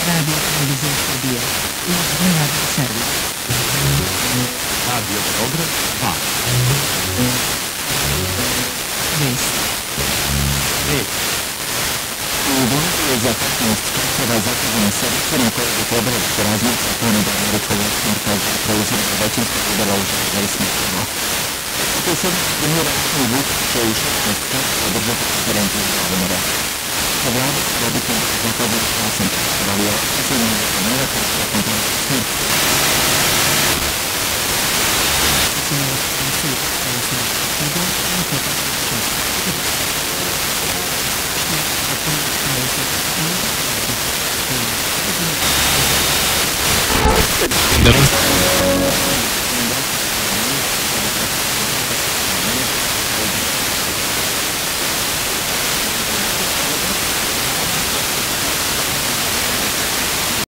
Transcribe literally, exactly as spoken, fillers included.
Radio Televizija Srbije. Javni servis. Radio Beograd dva. Vest. Vest. U Beogradu je za petnaest časova zakazana sednica na kojoj bi trebalo da se razmatra ponuda američkog eksperta za preuzimanje većinskog udjela u železničkom sektoru. Na toj sednici premijer Aleksandar Vučić će u šesnaest časova održati konferenciju za novinare. Sa vlade će dobiti zakazan osam časova, ali je osam da planirati za konferenciju smrt. Danas